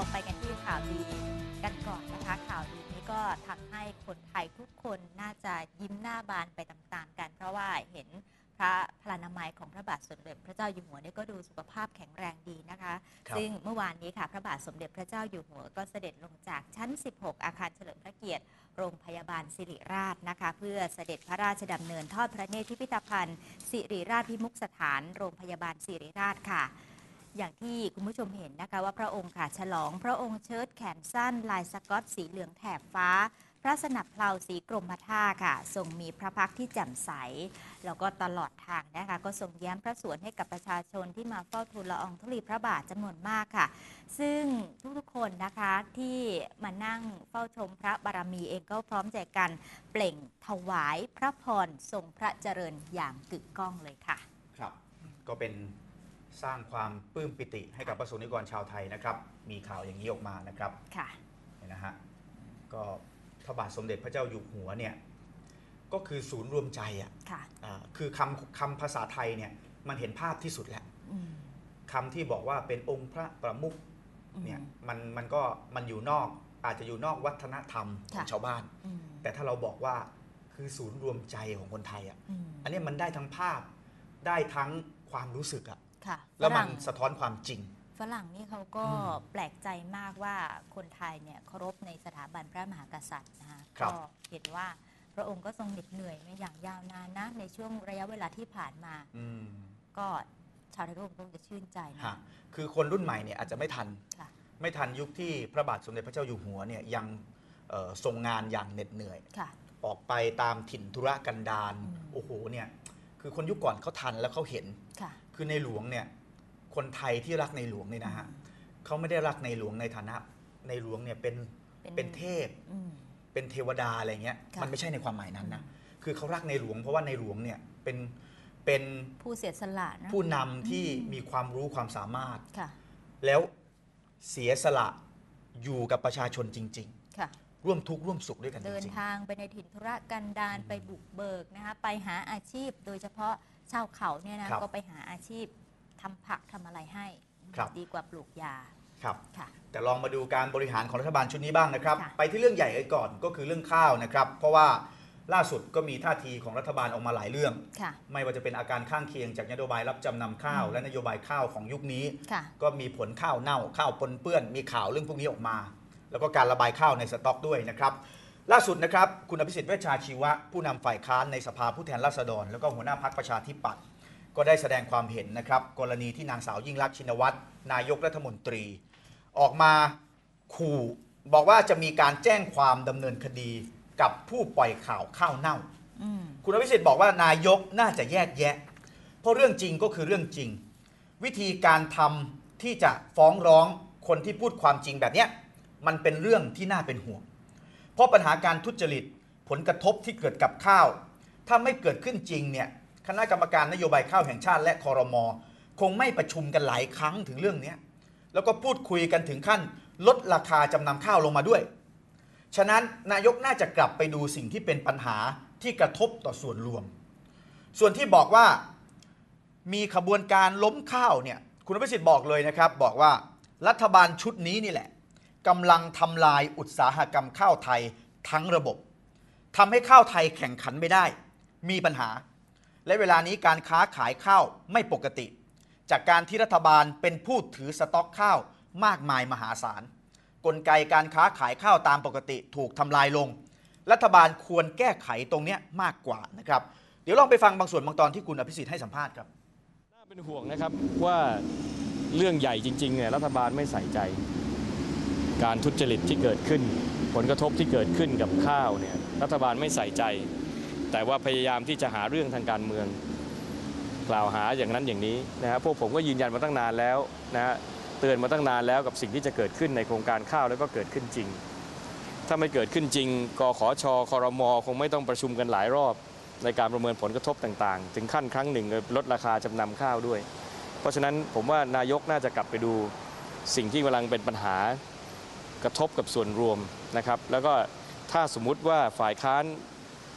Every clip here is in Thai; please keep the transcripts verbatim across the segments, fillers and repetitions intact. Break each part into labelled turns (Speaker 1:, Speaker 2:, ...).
Speaker 1: ไปกันที่ข่าวดีกันก่อนนะคะข่าวดีนี้ก็ทำให้คนไทยทุกคนน่าจะยิ้มหน้าบานไปตามๆกันเพราะว่าเห็นพระพลานามัยของพระบาทสมเด็จพระเจ้าอยู่หัวนี่ก็ดูสุขภาพแข็งแรงดีนะคะซึ่งเมื่อวานนี้ค่ะพระบาทสมเด็จพระเจ้าอยู่หัวก็เสด็จลงจากชั้นสิบหกอาคารเฉลิมพระเกียรติโรงพยาบาลสิริราชนะคะเพื่อเสด็จพระราชดำเนินทอดพระเนตรพิพิธภัณฑ์สิริราชพิมุขสถานโรงพยาบาลสิริราชค่ะอย่างที่คุณผู้ชมเห็นนะคะว่าพระองค์ค่ะฉลองพระองค์เชิ้ตแขนสั้นลายสก๊อตสีเหลืองแถบฟ้าพระสนับเพลาสีกรมท่าค่ะทรงมีพระพักตร์ที่แจ่มใสแล้วก็ตลอดทางนะคะก็ทรงแย้มพระสวนให้กับประชาชนที่มาเฝ้าทูลละอองธุลีพระบาทจำนวนมากค่ะซึ่งทุกๆคนนะคะที่มานั่งเฝ้าชมพระบารมีเองก็พร้อมใจกันเปล่งถวายพระพรทรงพระเจริญอย่างกึกก้องเลยค่ะ
Speaker 2: ครับก็เป็นสร้างความปลื้มปิติให้กับประสบนิกรชาวไทยนะครับมีข่าวอย่างนี้ออกมานะครับ
Speaker 1: ค่ะ
Speaker 2: นะฮะก็พระบาทสมเด็จพระเจ้าอยู่หัวเนี่ยก็คือศูนย์รวมใจอ่ะคือคำคำภาษาไทยเนี่ยมันเห็นภาพที่สุดแล้วคำที่บอกว่าเป็นองค์พระประมุขเนี่ยมันมันก็มันอยู่นอกอาจจะอยู่นอกวัฒนธรรมของชาวบ้านแต่ถ้าเราบอกว่าคือศูนย์รวมใจของคนไทยอ่ะอันนี้มันได้ทั้งภาพได้ทั้งความรู้สึกอ่ะแล้วมันสะท้อนความจริง
Speaker 1: ฝรั่งนี่เขาก็แปลกใจมากว่าคนไทยเนี่ยเคารพในสถาบันพระมหากษัตริย์นะคะก็เห็นว่าพระองค์ก็ทรงเหน็ดเหนื่อยมาอย่างยาวนานนะในช่วงระยะเวลาที่ผ่านมาก็ชาวไทยทุกคนคงจะชื่นใจนะ
Speaker 2: คือคนรุ่นใหม่เนี่ยอาจจะไม่ทันไม่ทันยุคที่พระบาทสมเด็จพระเจ้าอยู่หัวเนี่ยยังทรงงานอย่างเหน็ดเหนื่อยออกไปตามถิ่นธุรกันดารโอ้โหเนี่ยคือคนยุคก่อนเขาทันแล้วเขาเห็นคือในหลวงเนี่ยคนไทยที่รักในหลวงเนี่ยนะฮะเขาไม่ได้รักในหลวงในฐานะในหลวงเนี่ยเป็นเป็นเทพเป็นเทวดาอะไรเงี้ยมันไม่ใช่ในความหมายนั้นนะคือเขารักในหลวงเพราะว่าในหลวงเนี่ยเป็นเป็น
Speaker 1: ผู้เสียสละนะ
Speaker 2: ผู้นำที่มีความรู้ความสามารถแล้วเสียสละอยู่กับประชาชนจริงๆร่วมทุกข์ร่วมสุขด้วยกันจริงๆ
Speaker 1: เดินทางไปในถิ่นธุรกันดารไปบุกเบิกนะคะไปหาอาชีพโดยเฉพาะชาวเขาเนี่ยนะก็ไปหาอาชีพทำผักทำอะไรให้ดีกว่าปลูกยา
Speaker 2: ครับแต่ลองมาดูการบริหารของรัฐบาลชุดนี้บ้างนะครับไปที่เรื่องใหญ่ก่อนก็คือเรื่องข้าวนะครับเพราะว่าล่าสุดก็มีท่าทีของรัฐบาลออกมาหลายเรื่องไม่ว่าจะเป็นอาการข้างเคียงจากนโยบายรับจำนำข้าวและนโยบายข้าวของยุคนี้ก็มีผลข้าวเน่าข้าวปนเปื้อนมีข่าวเรื่องพวกนี้ออกมาแล้วก็การระบายข้าวในสต็อกด้วยนะครับล่าสุดนะครับคุณอภิสิทธิ์เวชชาชีวะผู้นำฝ่ายค้านในสภาผู้แทนราษฎรแล้วก็หัวหน้าพรรคประชาธิปัตย์ก็ได้แสดงความเห็นนะครับกรณีที่นางสาวยิ่งลักษณ์ชินวัตรนายกรัฐมนตรีออกมาขู่บอกว่าจะมีการแจ้งความดำเนินคดีกับผู้ปล่อยข่าวข้าวเน่าคุณอภิสิทธิ์บอกว่านายกน่าจะแยกแยะเพราะเรื่องจริงก็คือเรื่องจริงวิธีการทำที่จะฟ้องร้องคนที่พูดความจริงแบบนี้มันเป็นเรื่องที่น่าเป็นห่วงเพราะปัญหาการทุจริตผลกระทบที่เกิดกับข้าวถ้าไม่เกิดขึ้นจริงเนี่ยคณะกรรมการนโยบายข้าวแห่งชาติและครม.คงไม่ประชุมกันหลายครั้งถึงเรื่องนี้แล้วก็พูดคุยกันถึงขั้นลดราคาจำนำข้าวลงมาด้วยฉะนั้นนายกน่าจะกลับไปดูสิ่งที่เป็นปัญหาที่กระทบต่อส่วนรวมส่วนที่บอกว่ามีขบวนการล้มข้าวเนี่ยคุณอภิสิทธิ์บอกเลยนะครับบอกว่ารัฐบาลชุดนี้นี่แหละกำลังทำลายอุตสาหกรรมข้าวไทยทั้งระบบทำให้ข้าวไทยแข่งขันไม่ได้มีปัญหาและเวลานี้การค้าขายข้าวไม่ปกติจากการที่รัฐบาลเป็นผู้ถือสต็อกข้าวมากมายมหาศาลกลไกการค้าขายข้าวตามปกติถูกทำลายลงรัฐบาลควรแก้ไขตรงนี้มากกว่านะครับเดี๋ยวลองไปฟังบางส่วนบางตอนที่คุณอภิสิทธิ์ให้สัมภาษณ์ครับ
Speaker 3: น่าเป็นห่วงนะครับว่าเรื่องใหญ่จริงๆเนี่ยรัฐบาลไม่ใส่ใจการทุจริตที่เกิดขึ้นผลกระทบที่เกิดขึ้นกับข้าวเนี่ยรัฐบาลไม่ใส่ใจแต่ว่าพยายามที่จะหาเรื่องทางการเมืองกล่าวหาอย่างนั้นอย่างนี้นะครับพวกผมก็ยืนยันมาตั้งนานแล้วนะเตือนมาตั้งนานแล้วกับสิ่งที่จะเกิดขึ้นในโครงการข้าวแล้วก็เกิดขึ้นจริงถ้าไม่เกิดขึ้นจริงกขชครม.คงไม่ต้องประชุมกันหลายรอบในการประเมินผลกระทบต่างๆถึงขั้นครั้งหนึ่งลดราคาจำนำข้าวด้วยเพราะฉะนั้นผมว่านายกน่าจะกลับไปดูสิ่งที่กำลังเป็นปัญหากระทบกับส่วนรวมนะครับแล้วก็ถ้าสมมุติว่าฝ่ายค้าน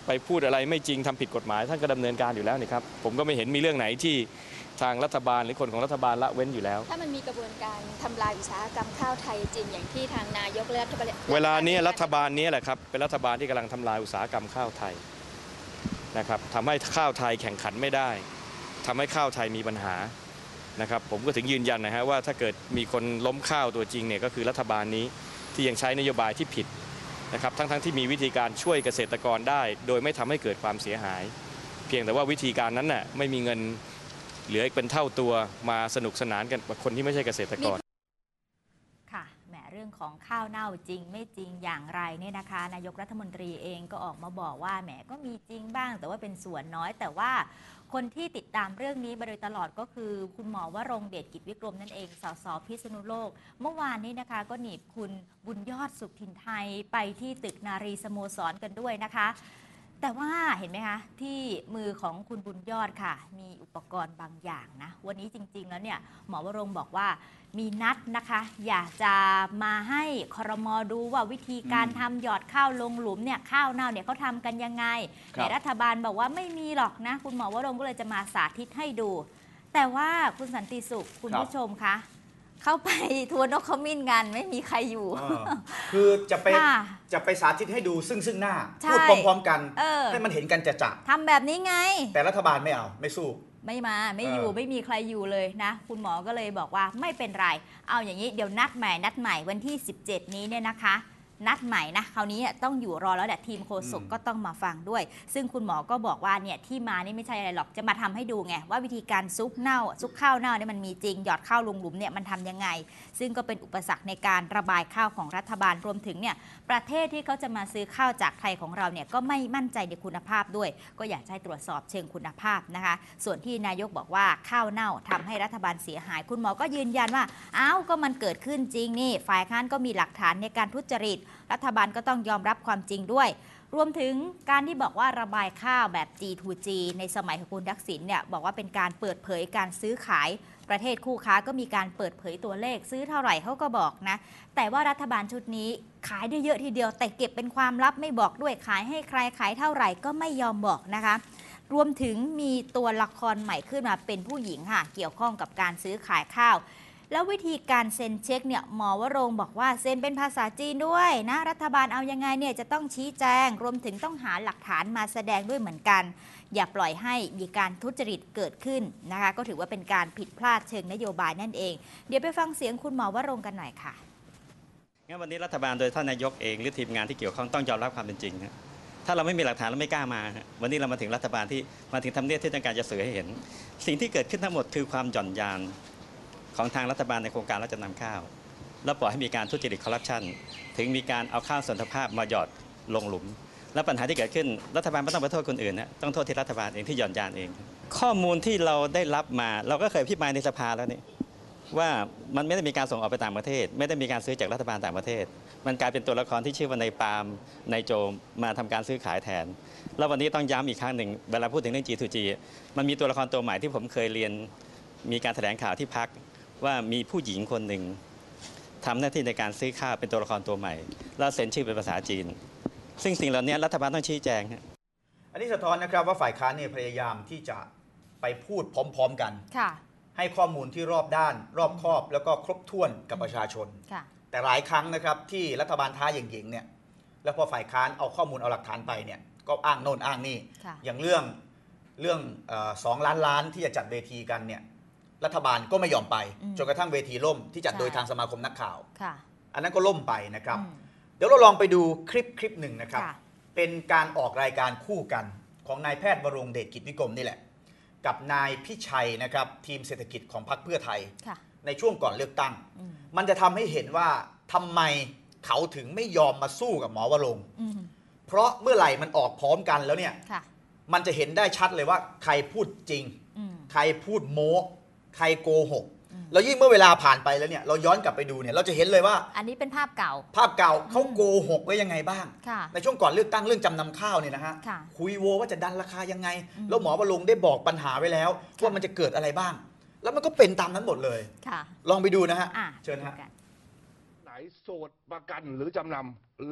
Speaker 3: ไปพูดอะไรไม่จริงทำผิดกฎหมายท่านก็ดำเนินการอยู่แล้วนี่ครับผมก็ไม่เห็นมีเรื่องไหนที่ทางรัฐบาลหรือคนของรัฐบาลละเว้นอยู่แล้ว
Speaker 4: ถ้ามันมีกระบวนการทำลายอุตสาหกรรมข้าวไทยจริงอย่างที่ทางนายกและรัฐบาล
Speaker 3: เวลานี้รัฐบาลนี้แหละครับเป็นรัฐบาลที่กำลังทำลายอุตสาหกรรมข้าวไทยนะครับทำให้ข้าวไทยแข่งขันไม่ได้ทำให้ข้าวไทยมีปัญหานะครับผมก็ถึงยืนยันนะฮะว่าถ้าเกิดมีคนล้มข้าวตัวจริงเนี่ยก็คือรัฐบาลนี้ที่ยังใช้นโยบายที่ผิดนะครับทั้งๆ ท, ที่มีวิธีการช่วยเกษตรกรได้โดยไม่ทำให้เกิดความเสียหายเพียงแต่ว่าวิธีการนั้นน่ะไม่มีเงินเหลืออีกเป็นเท่าตัวมาสนุกสนานกันกับคนที่ไม่ใช่เกษตรกร
Speaker 1: ค่ะแหมเรื่องของข้าวเน่าจริงไม่จริงอย่างไรเนี่ยนะคะนายกรัฐมนตรีเองก็ออกมาบอกว่าแหมก็มีจริงบ้างแต่ว่าเป็นส่วนน้อยแต่ว่าคนที่ติดตามเรื่องนี้มาโดยตลอดก็คือคุณหมอวรงค์เดชกิจวิกรมนั่นเองสสพิษณุโลกเมื่อวานนี้นะคะก็หนีบคุณบุญยอดสุขถิ่นไทยไปที่ตึกนารีสโมสรกันด้วยนะคะแต่ว่าเห็นไหมคะที่มือของคุณบุญยอดค่ะมีอุปกรณ์บางอย่างนะวันนี้จริงๆแล้วเนี่ยหมอวรงค์บอกว่ามีนัดนะคะอยากจะมาให้ครม.ดูว่าวิธีการทำหยอดข้าวลงหลุมเนี่ยข้าวเน่าเนี่ยเขาทำกันยังไงแต่รัฐบาลบอกว่าไม่มีหรอกนะคุณหมอวรงค์ก็เลยจะมาสาธิตให้ดู แต่ว่าคุณสันติสุขคุณผู้ชมคะเข้าไปทัวร์นกขมิ้นกันไม่มีใครอยู่
Speaker 2: คือจะไปจะไปสาธิตให้ดูซึ่งซึ่งหน้าพูดพร้อมๆกันให้มันเห็นกันจะจะ
Speaker 1: ทำแบบนี้ไง
Speaker 2: แต่รัฐบาลไม่เอาไม่สู้
Speaker 1: ไม่มาไม่อยู่ไม่มีใครอยู่เลยนะคุณหมอก็เลยบอกว่าไม่เป็นไรเอาอย่างนี้เดี๋ยวนัดใหม่นัดใหม่วันที่สิบเจ็ดนี้เนี่ยนะคะนัดใหม่นะคราวนี้ต้องอยู่รอแล้วแหละทีมโฆษกก็ต้องมาฟังด้วยซึ่งคุณหมอก็บอกว่าเนี่ยที่มานี่ไม่ใช่อะไรหรอกจะมาทำให้ดูไงว่าวิธีการซุกเน่าซุกข้าวเน่าเนี่ยมันมีจริงหยอดข้าวลงหลุมเนี่ยมันทำยังไงซึ่งก็เป็นอุปสรรคในการระบายข้าวของรัฐบาลรวมถึงเนี่ยประเทศที่เขาจะมาซื้อข้าวจากไทยของเราเนี่ยก็ไม่มั่นใจในคุณภาพด้วยก็อยากให้ตรวจสอบเชิงคุณภาพนะคะส่วนที่นายกบอกว่าข้าวเน่าทำให้รัฐบาลเสียหายคุณหมอก็ยืนยันว่าอ้าวก็มันเกิดขึ้นจริงนี่ฝ่ายค้านก็มีหลักฐานในการทุจริตรัฐบาลก็ต้องยอมรับความจริงด้วยรวมถึงการที่บอกว่าระบายข้าวแบบ จี ทู จี ในสมัยของคุณทักษิณเนี่ยบอกว่าเป็นการเปิดเผยการซื้อขายประเทศคู่ค้าก็มีการเปิดเผยตัวเลขซื้อเท่าไหร่เขาก็บอกนะแต่ว่ารัฐบาลชุดนี้ขายได้เยอะทีเดียวแต่เก็บเป็นความลับไม่บอกด้วยขายให้ใครขายเท่าไหร่ก็ไม่ยอมบอกนะคะรวมถึงมีตัวละครใหม่ขึ้นมาเป็นผู้หญิงค่ะเกี่ยวข้องกับการซื้อขายข้าวแล้ววิธีการเซ็นเช็คเนี่ยหมอวรงค์บอกว่าเซ็นเป็นภาษาจีนด้วยนะรัฐบาลเอายังไงเนี่ยจะต้องชี้แจงรวมถึงต้องหาหลักฐานมาแสดงด้วยเหมือนกันอย่าปล่อยให้มีการทุจริตเกิดขึ้นนะคะก็ถือว่าเป็นการผิดพลาดเชิงนโยบายนั่นเองเดี๋ยวไปฟังเสียงคุณหมอวรงค์กันหน่อยค่ะ
Speaker 5: งั้นวันนี้รัฐบาลโดยท่านนายกเองหรือทีมงานที่เกี่ยวข้องต้องยอมรับความเป็นจริงนะถ้าเราไม่มีหลักฐานเราไม่กล้ามาวันนี้เรามาถึงรัฐบาลที่มาถึงทำเนียบที่ต้องการจะสื่อให้เห็นสิ่งที่เกิดขึ้นทั้งหมดคือความหย่อนยานของทางรัฐบาลในโครงการเราจะนำข้าวแล้วปล่อยให้มีการทุจริตคอร์รัปชันถึงมีการเอาข้าวส่วนภาพมาหยอดลงหลุมและปัญหาที่เกิดขึ้นรัฐบาลไม่ต้องไปโทษคนอื่นนะต้องโทษที่รัฐบาลเองที่หย่อนยานเองข้อมูลที่เราได้รับมาเราก็เคยพิจารณาในสภาแล้วนี่ว่ามันไม่ได้มีการส่งออกไปต่างประเทศไม่ได้มีการซื้อจากรัฐบาลต่างประเทศมันกลายเป็นตัวละครที่ชื่อว่าในปาล์มในโจมมาทำการซื้อขายแทนแล้ววันนี้ต้องย้ำอีกครั้งหนึ่งเวลาพูดถึงเรื่อง จี ทู จี มันมีตัวละครตัวใหม่ที่ผมเคยเรียนมีการแถลงข่าวที่พักว่ามีผู้หญิงคนหนึ่งทำหน้าที่ในการซื้อข้าวเป็นตัวละครตัวใหม่แล้วเซ็นชื่อเป็นภาษาจีนซึ่งสิ่งเหล่านี้รัฐบาลต้องชี้แจง
Speaker 2: อันนี้สะท้อนนะครับว่าฝ่ายค้านเนี่ยพยายามที่จะไปพูดพร้อมๆกันให้ข้อมูลที่รอบด้านรอบคอบแล้วก็ครบถ้วนกับประชาชนแต่หลายครั้งนะครับที่รัฐบาลท้าหยิ่งๆเนี่ยแล้วพอฝ่ายค้านเอาข้อมูลเอาหลักฐานไปเนี่ยก็อ้างโน่นอ้างนี่อย่างเรื่องเรื่องสองล้านล้านที่จะจัดเวทีกันเนี่ยรัฐบาลก็ไม่ยอมไปจนกระทั่งเวทีล่มที่จัดโดยทางสมาคมนักข่าวอันนั้นก็ล่มไปนะครับเดี๋ยวเราลองไปดูคลิปคลิปหนึ่งนะครับเป็นการออกรายการคู่กันของนายแพทย์วรงค์เดชกิจวิกรมนี่แหละกับนายพิชัยนะครับทีมเศรษฐกิจของพรรคเพื่อไทยในช่วงก่อนเลือกตั้งมันจะทำให้เห็นว่าทำไมเขาถึงไม่ยอมมาสู้กับหมอวรงค์เพราะเมื่อไหร่มันออกพร้อมกันแล้วเนี่ยมันจะเห็นได้ชัดเลยว่าใครพูดจริงใครพูดโม้ใครโกหกแล้วยิ่งเมื่อเวลาผ่านไปแล้วเนี่ยเราย้อนกลับไปดูเนี่ยเราจะเห็นเลยว่า
Speaker 1: อันนี้เป็นภาพเก่า
Speaker 2: ภาพเก่าเขาโกหกไว้ยังไงบ้างในช่วงก่อนเลือกตั้งเรื่องจำนำข้าวเนี่ยนะฮะคุยโวว่าจะดันราคายังไงแล้วหมอวรงค์ได้บอกปัญหาไว้แล้วว่ามันจะเกิดอะไรบ้างแล้วมันก็เป็นตามนั้นหมดเลยลองไปดูนะฮะเชิญฮะ
Speaker 6: ไหนโสดประกันหรือจำนำรัฐ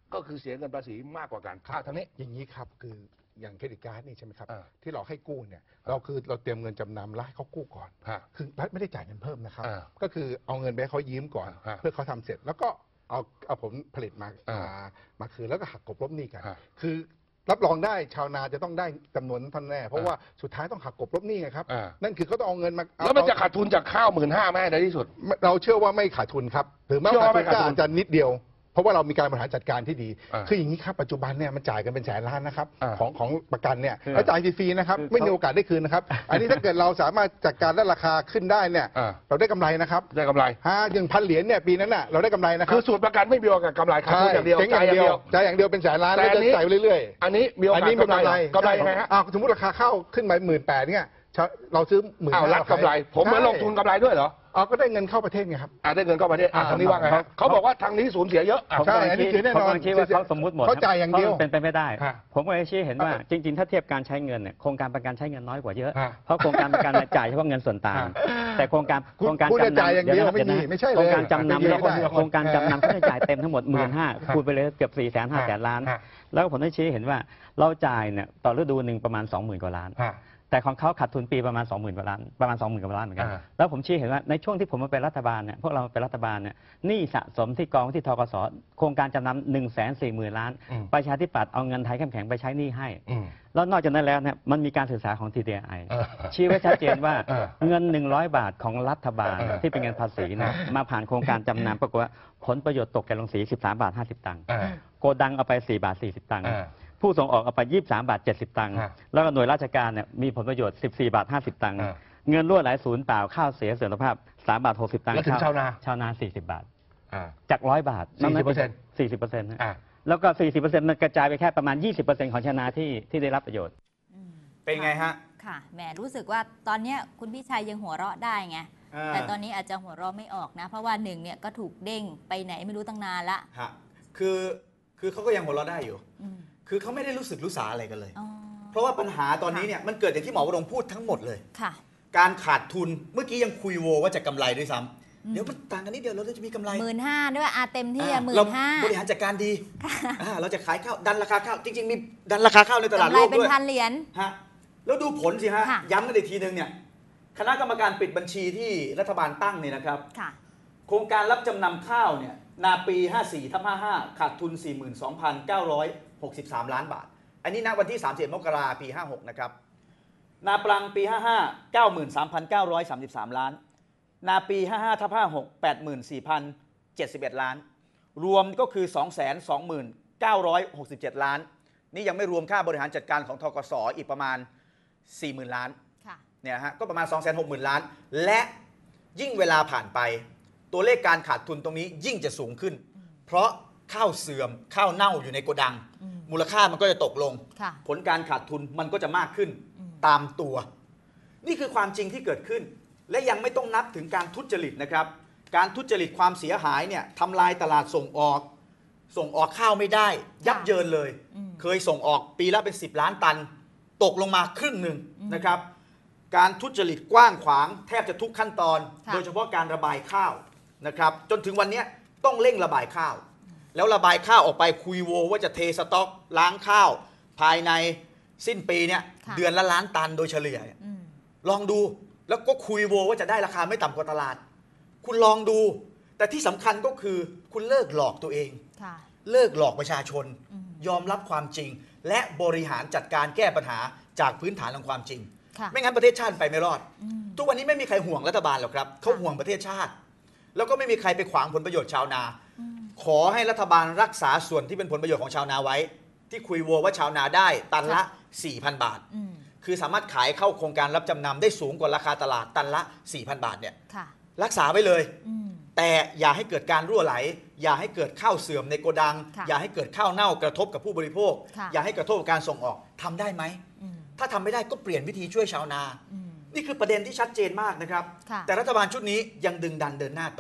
Speaker 6: ก็คือเสียเงินภาษีมากกว่ากันค่าทั้งนี้
Speaker 7: อย่างนี้ครับคืออย่างเครดิตการ์ดนี่ใช่ไหมครับ
Speaker 6: อ่า
Speaker 7: ที่เราให้กู้เนี่ยเราคือเราเตรียมเงินจำนำแล้วให้เขากู้ก่อน
Speaker 6: ฮะ
Speaker 7: คือรัฐไม่ได้จ่ายเงินเพิ่มนะครับ
Speaker 6: อ่า
Speaker 7: ก็คือเอาเงินไปให้เขายืมก่อน
Speaker 6: ฮะ
Speaker 7: เพื่อเขาทำเสร็จ แล้วก็เอาเอาผลผลิตมา
Speaker 6: อ่า
Speaker 7: มามาคืนแล้วก็หักกบลบหนี้กัน
Speaker 6: ฮะ
Speaker 7: คือรับรองได้ชาวนาจะต้องได้จำนวนนั้นแน่เพราะว่าสุดท้ายต้องหักกบลบหนี้ไงครับ
Speaker 6: อ่า
Speaker 7: นั่นคือเขาต้องเอาเงินมาเอา
Speaker 6: แล้วมันจะขาดทุนจากข้าวหมื่นห้าไหมในที่สุด
Speaker 7: เราเชื่อว่าไม่ขาดทุนครับหรือแม้
Speaker 6: เชื่อ
Speaker 7: ว่า
Speaker 6: ว่าไม่
Speaker 7: ขาดทุน
Speaker 6: ขาดทุน
Speaker 7: ก็อาจจะนิดเดียว เพราะว่าเรามีการบริหารจัดการที่ดี
Speaker 6: อ่า
Speaker 7: คืออย่างนี้ครับปัจจุบันเนี่ยมันจ่ายกันเป็นแสนล้านนะครับ
Speaker 6: อ่า
Speaker 7: ของของประกันเนี่ย
Speaker 3: คือ
Speaker 7: แล้วจ่ายฟรีๆนะครับ
Speaker 3: คือ
Speaker 7: ไม่มีโอกาสได้คืนนะครับ อันนี้ถ้าเกิดเราสามารถจัดการและราคาขึ้นได้เนี่ย
Speaker 6: อ่า
Speaker 7: เราได้กำไรนะครับ
Speaker 6: ได้กำไร
Speaker 7: ห้าอย่างพันเหรียญเนี่ยปีนั้นน่ะเราได้กำไรนะครั
Speaker 6: คือสูตรประกันไม่มีโอกาสกำไรขาดทุนอย่างเดียว
Speaker 7: เจ๊งอ
Speaker 6: จ่าย
Speaker 7: ย่าง
Speaker 6: อย่าง
Speaker 7: เดี
Speaker 6: เดี
Speaker 7: ย
Speaker 6: ยว ว
Speaker 7: จ่ายอย่างเดียวเป็นแสนล้าน
Speaker 6: แต่
Speaker 7: แล้ว
Speaker 6: อัน
Speaker 7: จะ
Speaker 6: นี้
Speaker 7: จ่ายไปเรื่อย
Speaker 6: อันนี้มีโอ
Speaker 7: ๆอัน
Speaker 6: กาส
Speaker 7: นี้เป็น
Speaker 6: กำไร
Speaker 7: กำไร
Speaker 6: เหรอกำไรยังไงฮะ
Speaker 7: อ้าวสมมติราคาข้าวขึ้นไปหมื่นแปดเนี่ยชาวเราซื้อหมื่น
Speaker 6: อ้าวรัฐกำไร ผมเหมือนลงทุนกำไรด้วยเหรอ
Speaker 7: อ๋อก็ได้เงินเข้าประเทศไงครับ
Speaker 6: อ่าได้เงินเข้าประเทศอ่า
Speaker 7: อ่า
Speaker 6: ทางนี้ว่าไงฮะเขาบอกว่าทางนี้สูญเสียเยอะอ่ะ
Speaker 7: ใช่อันนี้คือแน่นอน
Speaker 8: ผมกำลังคิดว่าเขาสมมุติหมด
Speaker 7: เขาจ่ายอย่างเดียว
Speaker 8: พระมันเป็นไปไม่ได้
Speaker 6: ฮะ
Speaker 8: ผมก็เลยชี้เห็นว่าจริง ๆ ถ้าเทียบการใช้เงินเนี่ยโครงการประกันใช้เงินน้อยกว่าเยอะ
Speaker 6: ฮะ
Speaker 8: เพราะโครงการประกันเนี่ยจ่ายเฉพาะเงินส่วนต่าง
Speaker 6: ฮะ
Speaker 8: แต่โครงการ
Speaker 7: คุณ
Speaker 8: โครงการ
Speaker 7: พูดจะ
Speaker 8: จำ
Speaker 7: จ่ายอย่างเดียว
Speaker 8: นะ
Speaker 7: ไม่มี
Speaker 8: นะ
Speaker 7: ไม่ใช่เลย
Speaker 8: โครงการจำนำ
Speaker 7: ไม่
Speaker 8: แล้ว
Speaker 7: ได้
Speaker 8: โครงการจำนำเขาจะจ่ายเต็มทั้งหมดหมื่นห้า
Speaker 6: ฮะ
Speaker 8: คูณไปเลยเกือบสี่แสนห้าแสนล้าน
Speaker 6: ฮะ
Speaker 8: แล้วผมได้ชี้เห็นว่าเราจ่ายเนี่ยต่อฤดูหนึ่งประมาณสองหมื่นกว่าล้าน
Speaker 6: ฮะ
Speaker 8: แต่ของเขาขาดทุนปีประมาณ สองหมื่นกว่าล้านประมาณ สองหมื่นกว่าล้านเหมือนกัน
Speaker 6: อ่า
Speaker 8: แล้วผมชี้เห็นว่าในช่วงที่ผมมาเป็นรัฐบาลเนี่ยพวกเราเป็นรัฐบาลเนี่ยหนี้สะสมที่กองที่ธกสโครงการจำนำหนึ่งแสนสี่หมื่นล้าน
Speaker 6: อืม
Speaker 8: ประชาธิปัตย์เอาเงินไทยเข้มแข็งไปใช้หนี้ให้
Speaker 6: อืม
Speaker 8: แล้วนอกจากนั้นแล้วเนี่ยมันมีการศึกษาของ ที ดี ไอ
Speaker 6: เออ
Speaker 8: ชี้ไว้ชัดเจนว่า
Speaker 6: เออ
Speaker 8: เงิน หนึ่งร้อย บาทของรัฐบาล
Speaker 6: เออ
Speaker 8: ที่เป็นเงินภาษีเนะมาผ่านโครงการจำนำปรากฏว่าผลประโยชน์ตกแก่โรงสีสิบสามบาทห้าสิบตังค์
Speaker 6: อ่า
Speaker 8: โกดังเอาไปสี่บาทสี่สิบตังค์
Speaker 6: อ่า
Speaker 8: ผู้ส่งออกเอาไปยี่สิบสามบาทเจ็ดสิบตังค์
Speaker 6: ฮะ
Speaker 8: แล้วก็หน่วยราชการเนี่ยมีผลประโยชน์สิบสี่บาทห้าสิบตังค์
Speaker 6: อ่า
Speaker 8: เงินรั่วไหลศูนย์เปล่าข้าวเสียเสื่อมสภาพสามบาทหกสิบตังค์
Speaker 6: แล้วถึงชาวนา
Speaker 8: ชาวนาสี่สิบบาท
Speaker 6: อ่า
Speaker 8: จากร้อยบาท
Speaker 6: สี่สิบเปอร์เซ็นต์
Speaker 8: สี่สิบเปอร์เซ็นต์
Speaker 6: อ่า
Speaker 8: แล้วก็สี่สิบเปอร์เซ็นต์มันกระจายไปแค่ประมาณยี่สิบเปอร์เซ็นต์ของชาวนาที่ที่ได้รับประโยชน์
Speaker 1: อืม
Speaker 2: เป็นไงฮะ
Speaker 1: ค่ะแหมรู้สึกว่าตอนเนี้ยคุณพี่ชัยยังหัวเราะได้ไง
Speaker 2: อ่า
Speaker 1: แต่ตอนนี้อาจจะหัวเราะไม่ออกนะ เพราะว่าหนึ่งเนี่ยก็ถูกเด้งไปไหนไม่รู้ตั้งนานละ
Speaker 2: ฮะคือคือเขาก็ยังหัวเราะได้อยู่
Speaker 1: อืม
Speaker 2: คือเขาไม่ได้รู้สึกรู้สาอะไรกันเลย
Speaker 1: อ๋อ
Speaker 2: เพราะว่าปัญหาตอนนี้เนี่ยมันเกิดอย่างที่หมอวรงค์พูดทั้งหมดเลย
Speaker 1: ค่ะ
Speaker 2: การขาดทุนเมื่อกี้ยังคุยโวว่าจะกำไรด้วยซ้
Speaker 1: อืม
Speaker 2: ำเดี๋ยวมันต่างกันนิดเดียวเราจะมีกำไร
Speaker 1: หมื่นห้าด้วยอาเต็มที่
Speaker 2: อ่า
Speaker 1: อะหมื่
Speaker 2: เรา
Speaker 1: นห้า
Speaker 2: บริหารจัดการดีอ่าเราจะขายข้าวดันราคาข้าวจริง ๆ มีดันราคาข้าวในตลาด
Speaker 1: กำ
Speaker 2: โล
Speaker 1: ไร
Speaker 2: ก
Speaker 1: เป็น
Speaker 2: ด้วย
Speaker 1: พันเหรียญ
Speaker 2: ฮะแล้วดูผลสิฮะ
Speaker 1: ค่ะ
Speaker 2: ย้ำกันอีกทีนึงเนี่ยคณะกรรมการปิดบัญชีที่รัฐบาลตั้งเนี่ยนะครับ
Speaker 1: ค่ะ
Speaker 2: โครงการรับจำนำข้าวเนี่ยนาปีห้าสี่ทับห้าห้าขาดทุน สี่หมื่นสองพันเก้าร้อยหกสิบสาม ล้านบาท อันนี้ณวันที่สามสิบเอ็ดมกราปีห้าหกนะครับนาปลังปีห้าห้า เก้าหมื่นสามพันเก้าร้อยสามสิบสาม ล้าน นาปีห้าห้าทับห้าหก แปดหมื่นสี่พันเจ็ดสิบเอ็ด ล้าน รวมก็คือ สองแสนสองหมื่นเก้าร้อยหกสิบเจ็ด ล้าน นี่ยังไม่รวมค่าบริหารจัดการของธกสอีกประมาณ สี่หมื่น ล้าน
Speaker 1: ค่ะ
Speaker 2: เนี่ยฮะก็ประมาณ สองแสนหกหมื่น ล้าน และยิ่งเวลาผ่านไป ตัวเลขการขาดทุนตรงนี้ยิ่งจะสูงขึ้น เพราะข้าวเสื่อมข้าวเน่าอยู่ในโกดัง
Speaker 1: อืม
Speaker 2: มูลค่ามันก็จะตกลง
Speaker 1: ค่ะ
Speaker 2: ผลการขาดทุนมันก็จะมากขึ้น
Speaker 1: อืม
Speaker 2: ตามตัว นี่คือความจริงที่เกิดขึ้น และยังไม่ต้องนับถึงการทุจริตนะครับ การทุจริตความเสียหายเนี่ยทำลายตลาดส่งออก ส่งออกข้าวไม่ได้ ยับเยินเลย
Speaker 1: อืม
Speaker 2: เคยส่งออกปีละเป็นสิบล้านตัน ตกลงมาครึ่งหนึ่ง
Speaker 1: อืม
Speaker 2: นะครับ การทุจริตกว้างขวางแทบจะทุกขั้นตอน
Speaker 1: ค่ะ
Speaker 2: โดยเฉพาะการระบายข้าวนะครับ จนถึงวันนี้ต้องเร่งระบายข้าว แล้วระบายข้าวออกไปคุยโวว่าจะเทสต็อกล้างข้าว ภายในสิ้นปีเนี่ย
Speaker 1: ค่ะ
Speaker 2: เดือนละล้านตันโดยเฉลี่ย
Speaker 1: อืม
Speaker 2: ลองดูแล้วก็คุยโวว่าจะได้ราคาไม่ต่ำกว่าตลาด คุณลองดู แต่ที่สำคัญก็คือคุณเลิกหลอกตัวเอง
Speaker 1: ค่ะ
Speaker 2: เลิกหลอกประชาชน
Speaker 1: อืม
Speaker 2: ยอมรับความจริง และบริหารจัดการแก้ปัญหาจากพื้นฐานของความจริง
Speaker 1: ค่ะ
Speaker 2: ไม่งั้นประเทศชาติไปไม่รอด
Speaker 1: อืม
Speaker 2: ทุกวันนี้ไม่มีใครห่วงรัฐบาลหรอกครับเขาห่วงประเทศชาติ แล้วก็ไม่มีใครไปขวางผลประโยชน์ชาวนา
Speaker 1: อืม
Speaker 2: ขอให้รัฐบาลรักษาส่วนที่เป็นผลประโยชน์ของชาวนาไว้ ที่คุยโวว่าชาวนาได้ตันละ สี่พัน บาท
Speaker 1: อืม
Speaker 2: คือสามารถขายเข้าโครงการรับจำนำได้สูงกว่าราคาตลาดตันละ สี่พัน บาทเนี่ย
Speaker 1: ค่ะ
Speaker 2: รักษาไว้เลย
Speaker 1: อืม
Speaker 2: แต่อย่าให้เกิดการรั่วไหล อย่าให้เกิดข้าวเสื่อมในโกดัง
Speaker 1: ค่ะ
Speaker 2: อย่าให้เกิดข้าวเน่ากระทบกับผู้บริโภค
Speaker 1: ค่ะ
Speaker 2: อย่าให้กระทบกับการส่งออกทำได้ไหม
Speaker 1: อืม
Speaker 2: ถ้าทำไม่ได้ก็เปลี่ยนวิธีช่วยชาวนา
Speaker 1: อืม
Speaker 2: นี่คือประเด็นที่ชัดเจนมากนะครับ
Speaker 1: ค่ะ
Speaker 2: แต่รัฐบาลชุดนี้ยังดึงดันเดินหน้าต่อ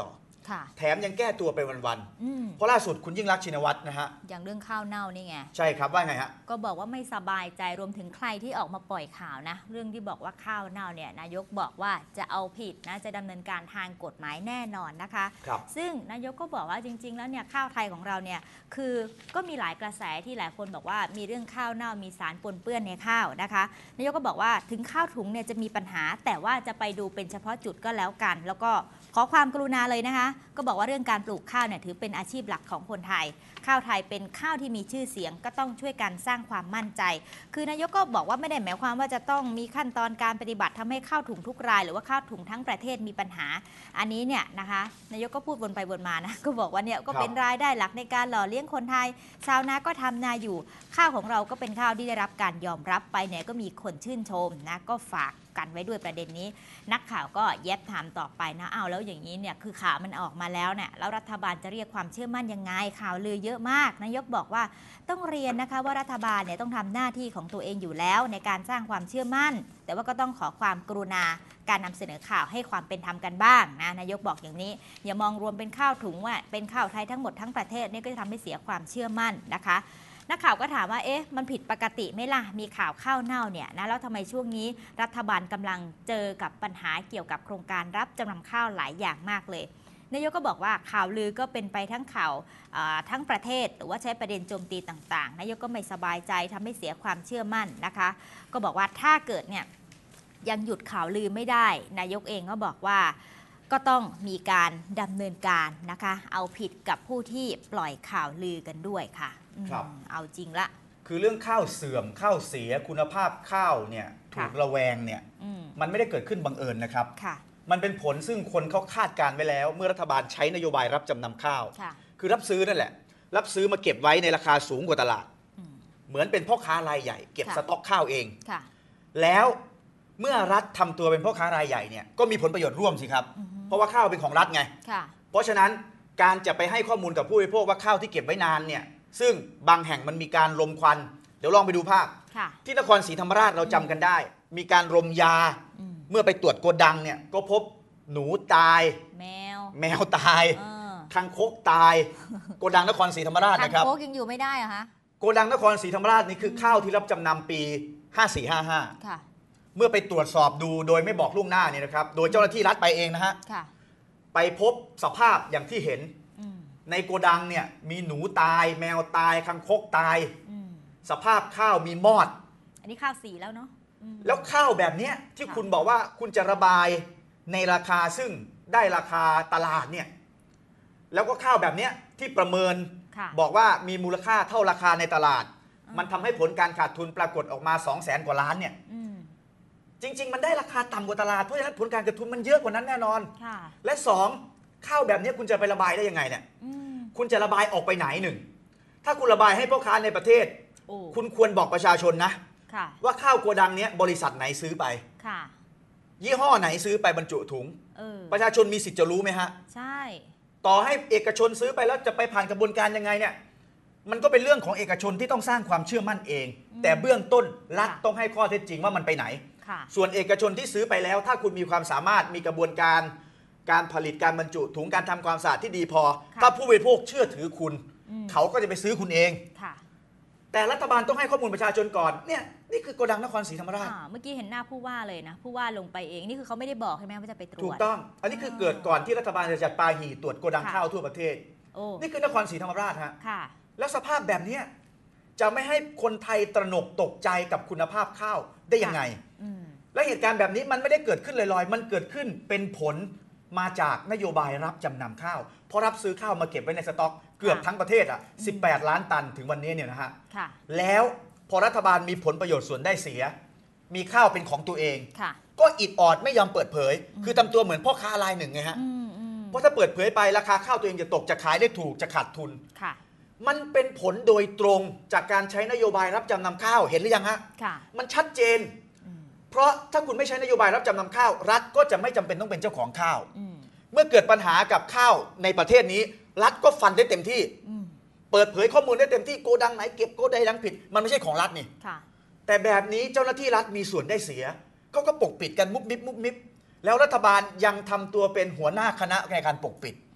Speaker 1: ค่ะ
Speaker 2: แถมยังแก้ตัวไปวัน
Speaker 1: อืม
Speaker 2: ๆเพราะล่าสุดคุณยิ่งรักษณ์ชินวัตรนะฮะ
Speaker 1: อย่างเรื่องข้าวเน่านี่ไง
Speaker 2: ใช่ครับว่าไงฮะ
Speaker 1: ก็บอกว่าไม่สบายใจรวมถึงใครที่ออกมาปล่อยข่าวนะ เรื่องที่บอกว่าข้าวเน่าเนี่ยนายกบอกว่าจะเอาผิดนะจะดำเนินการทางกฎหมายแน่นอนนะคะ
Speaker 2: ครับ
Speaker 1: ซึ่งนายกก็บอกว่าจริง ๆ แล้วเนี่ยข้าวไทยของเราเนี่ยคือก็มีหลายกระแสที่หลายคนบอกว่ามีเรื่องข้าวเน่ามีสารปนเปื้อนในข้าวนะคะนายกก็บอกว่าถึงข้าวถุงเนี่ยจะมีปัญหา แต่ว่าจะไปดูเป็นเฉพาะจุดก็แล้วกัน แล้วก็ขอความกรุณาเลยนะคะ ก็บอกว่าเรื่องการปลูกข้าวเนี่ยถือเป็นอาชีพหลักของคนไทย ข้าวไทยเป็นข้าวที่มีชื่อเสียงก็ต้องช่วยกันสร้างความมั่นใจ คือนายกก็บอกว่าไม่ได้หมายความว่าจะต้องมีขั้นตอนการปฏิบัติทำให้ข้าวถุงทุกรายหรือว่าข้าวถุงทั้งประเทศมีปัญหา อันนี้เนี่ยนะคะนายกก็พูดวนไปวนมานะก็บอกว่าเนี่ยก็เป็นรายได้หลักในการหล่อเลี้ยงคนไทยชาวนาก็ทำนาอยู่ข้าวของเราก็เป็นข้าวที่ได้รับการยอมรับไปเนี่ยก็มีคนชื่นชมนะก็ฝากกันไว้ด้วยประเด็นนี้นักข่าวก็แยบถามต่อไปนะเอาแล้วอย่างนี้เนี่ยคือข่าวมันออกมาแล้วเนี่ยแล้วรัฐบาลจะเรียกความเชื่อมั่นยังไงข่าวลือเยอะมากนายกบอกว่าต้องเรียนนะคะว่ารัฐบาลเนี่ยต้องทำหน้าที่ของตัวเองอยู่แล้วในการสร้างความเชื่อมั่นแต่ว่าก็ต้องขอความกรุณาการนำเสนอข่าวให้ความเป็นธรรมกันบ้างนะนายกบอกอย่างนี้อย่ามองรวมเป็นข้าวถุงว่าเป็นข้าวไทยทั้งหมดทั้งประเทศนี่ก็จะทำให้เสียความเชื่อมั่นนะคะนักข่าวก็ถามว่าเอ๊ะมันผิดปกติไหมล่ะมีข่าวข้าวเน่าเนี่ยนะแล้วทำไมช่วงนี้รัฐบาลกำลังเจอกับปัญหาเกี่ยวกับโครงการรับจำนำข้าวหลายอย่างมากเลยนายกก็บอกว่าข่าวลือก็เป็นไปทั้งข่าวทั้งประเทศหรือว่าใช้ประเด็นโจมตีต่างๆนายกก็ไม่สบายใจทำให้เสียความเชื่อมั่นนะคะก็บอกว่าถ้าเกิดเนี่ยยังหยุดข่าวลือไม่ได้นายกเองก็บอกว่าก็ต้องมีการดำเนินการนะคะเอาผิดกับผู้ที่ปล่อยข่าวลือกันด้วยค่ะ
Speaker 2: ครับ
Speaker 1: เอาจริงละ
Speaker 2: คือเรื่องข้าวเสื่อมข้าวเสียคุณภาพข้าวเนี่ยถูกระแวงเนี่ยมันไม่ได้เกิดขึ้นบังเอิญนะครับมันเป็นผลซึ่งคนเขาคาดการไว้แล้วเมื่อรัฐบาลใช้นโยบายรับจำนำข้าวคือรับซื้อนั่นแหละรับซื้อมาเก็บไว้ในราคาสูงกว่าตลาดเหมือนเป็นพ่อค้ารายใหญ่เก็บสต็อกข้าวเองแล้วเมื่อรัฐทำตัวเป็นพ่อค้ารายใหญ่เนี่ยก็มีผลประโยชน์ร่วมสิครับเพราะว่าข้าวเป็นของรัฐไงเพราะฉะนั้นการจะไปให้ข้อมูลกับผู้บริโภคว่าข้าวที่เก็บไว้นานเนี่ยซึ่งบางแห่งมันมีการรมควันเดี๋ยวลองไปดูภาพที่นครศรีธรรมราชเราจำกันได้ มีการรมยาเมื่อไปตรวจโกดังเนี่ยก็พบหนูตาย
Speaker 1: แมว
Speaker 2: แมวตายคังคกตายโกดังนครศรีธรรมราชนะครับ
Speaker 1: คังคกยังอยู่ไม่ได้อะคะ
Speaker 2: โกดังนครศรีธรรมราชนี่คือข้าวที่รับจำนำปีห้าสี่ห้าห้าเมื่อไปตรวจสอบดูโดยไม่บอกล่วงหน้าเนี่ยนะครับโดยเจ้าหน้าที่รัฐไปเองนะฮะไปพบสภาพอย่างที่เห็นในโกดังเนี่ยมีหนูตายแมวตายคังคกตายสภาพข้าวมีมอด
Speaker 1: อันนี้ข้าวสีแล้วเนาะ
Speaker 2: แล้วข้าวแบบนี้ที่คุณบอกว่าคุณจะระบายในราคาซึ่งได้ราคาตลาดเนี่ยแล้วก็ข้าวแบบนี้ที่ประเมินบอกว่ามีมูลค่าเท่าราคาในตลาดมันทำให้ผลการขาดทุนปรากฏออกมา สองแสน กว่าล้านเนี่ยจริงๆมันได้ราคาต่ำกว่าตลาดเพราะฉะนั้นผลการขาดทุนมันเยอะกว่านั้นแน่นอนและสองข้าวแบบนี้คุณจะไประบายได้ยังไงเนี่ยคุณจะระบายออกไปไหนหนึ่งถ้าคุณระบายให้พ่อค้าในประเทศคุณควรบอกประชาชนนะว่าข้าวโกดังนี้บริษัทไหนซื้อไปยี่ห้อไหนซื้อไปบรรจุถุงประชาชนมีสิทธิ์จะรู้ไหมฮะ
Speaker 1: ใช่
Speaker 2: ต่อให้เอกชนซื้อไปแล้วจะไปผ่านกระบวนการยังไงเนี่ยมันก็เป็นเรื่องของเอกชนที่ต้องสร้างความเชื่อมั่นเองแต่เบื้องต้นรัฐต้องให้ข้อเท็จจริงว่ามันไปไหนส่วนเอกชนที่ซื้อไปแล้วถ้าคุณมีความสามารถมีกระบวนการการผลิตการบรรจุถุงการทำความสะอาดที่ดีพอถ้าผู้บริโภคเชื่อถือคุณเขาก็จะไปซื้อคุณเองแต่รัฐบาลต้องให้ข้อมูลประชาชนก่อนเนี่ยนี่คือโกดังนครศรีธรรมราช
Speaker 1: เมื่อกี้เห็นหน้าผู้ว่าเลยนะผู้ว่าลงไปเองนี่คือเขาไม่ได้บอกใช่ไหมว่าจะไปตรวจ
Speaker 2: ถูกต้องอันนี้คือเกิดก่อนที่รัฐบาลจะจัดปาหีตรวจโกดังข้าวทั่วประเทศนี่คือนครศรีธรรมราชฮะแล้วสภาพแบบนี้จะไม่ให้คนไทยตระหนกตกใจกับคุณภาพข้าวได้ยังไงและเหตุการณ์แบบนี้มันไม่ได้เกิดขึ้นลอยๆมันเกิดขึ้นเป็นผลมาจากนโยบายรับจำนำข้าวเพราะรับซื้อข้าวมาเก็บไว้ในสต็อกเกือบทั้งประเทศอ่ะสิบแปดล้านตันถึงวันนี้เนี่ยนะฮะแล้วพอรัฐบาลมีผลประโยชน์ส่วนได้เสียมีข้าวเป็นของตัวเองก็อิดออดไม่ยอมเปิดเผยคือทำตัวเหมือนพ่อค้ารายหนึ่งไงฮะเพราะถ้าเปิดเผยไปราคาข้าวตัวเองจะตกจะขายได้ถูกจะขาดทุนมันเป็นผลโดยตรงจากการใช้นโยบายรับจำนำข้าวเห็นหรือยังฮะมันชัดเจนเพราะถ้าคุณไม่ใช้นโยบายรับจำนำข้าวรัฐก็จะไม่จำเป็นต้องเป็นเจ้าของข้าวเมื่อเกิดปัญหากับข้าวในประเทศนี้รัฐก็ฟันได้เต็มที่เปิดเผยข้อมูลได้เต็มที่โกดังไหนเก็บโกดังผิดมันไม่ใช่ของรัฐนี่แต่แบบนี้เจ้าหน้าที่รัฐมีส่วนได้เสียเขาก็ปกปิดกันมุบมิบมุบมิบแล้วรัฐบาลยังทำตัวเป็นหัวหน้าคณะในการปกปิด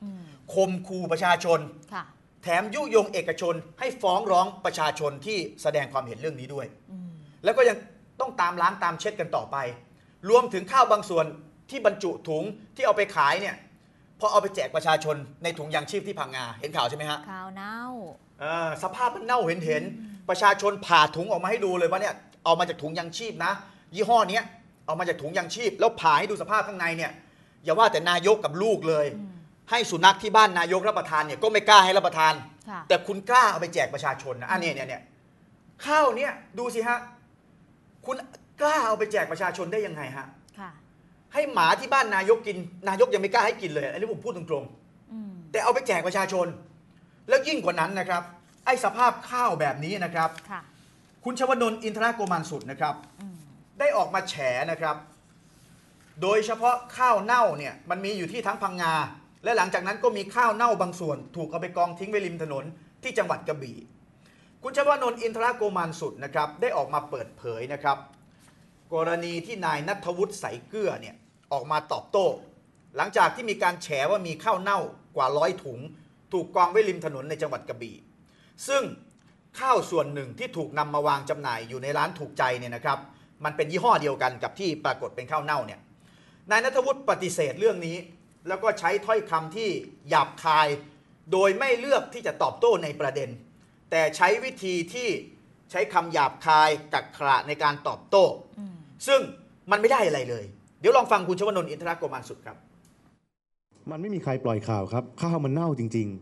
Speaker 2: ข่มขู่ประชาชนแถมยุยงเอกชนให้ฟ้องร้องประชาชนที่แสดงความเห็นเรื่องนี้ด้วยแล้วก็ยังต้องตามล้างตามเช็ดกันต่อไปรวมถึงข้าวบางส่วนที่บรรจุถุงที่เอาไปขายเนี่ยพอเอาไปแจกประชาชนในถุงยางชีพที่พังงาเห็นข่าวใช่ไหมฮะ
Speaker 1: ข่าวเน่า
Speaker 2: สภาพมันเน่าเห็นเห็นประชาชนผ่าถุงออกมาให้ดูเลยว่าเนี่ยเอามาจากถุงยางชีพนะยี่ห้อนี้เอามาจากถุงยางชีพแล้วผ่าให้ดูสภาพข้างในเนี่ยอย่าว่าแต่นายกกับลูกเลยให้สุนัขที่บ้านนายกรับประทานเนี่ยก็ไม่กล้าให้รับประทานแต่คุณกล้าเอาไปแจกประชาชนนะอันนี้เนี่ยเนี่ยข้าวเนี่ยดูสิฮะคุณกล้าเอาไปแจกประชาชนได้ยังไงฮะให้หมาที่บ้านนายกกินนายกยังไม่กล้าให้กินเลยอันนี้ผมพูดตรงๆแต่เอาไปแจกประชาชนแล้วยิ่งกว่านั้นนะครับไอ้สภาพข้าวแบบนี้นะครับคุณชวนนท์อินทรโกมันสุดนะครับได้ออกมาแฉนะครับโดยเฉพาะข้าวเน่าเนี่ยมันมีอยู่ที่ทั้งพังงาและหลังจากนั้นก็มีข้าวเน่าบางส่วนถูกเอาไปกองทิ้งไว้ริมถนนที่จังหวัดกระบี่คุณชวนนท์อินทรโกมันสุดนะครับได้ออกมาเปิดเผยนะครับกรณีที่นายณัฐวุฒิใสเกลือเนี่ยออกมาตอบโต้หลังจากที่มีการแฉว่ามีข้าวเน่ากว่าร้อยถุงถูกกองไว้ริมถนนในจังหวัดกระบี่ซึ่งข้าวส่วนหนึ่งที่ถูกนำมาวางจำหน่ายอยู่ในร้านถูกใจเนี่ยนะครับมันเป็นยี่ห้อเดียวกันกับที่ปรากฏเป็นข้าวเน่าเนี่ยนายณัฐวุฒิปฏิเสธเรื่องนี้แล้วก็ใช้ถ้อยคำที่หยาบคายโดยไม่เลือกที่จะตอบโต้ในประเด็นแต่ใช้วิธีที่ใช้คำหยาบคายกักขระในการตอบโต้ซึ่งมันไม่ได้อะไรเลยเดี๋ยวลองฟังคุณชวนนท์อินทรโกมันสุดครับ
Speaker 9: มันไม่มีใครปล่อยข่าวครับข้าวมันเน่าจริง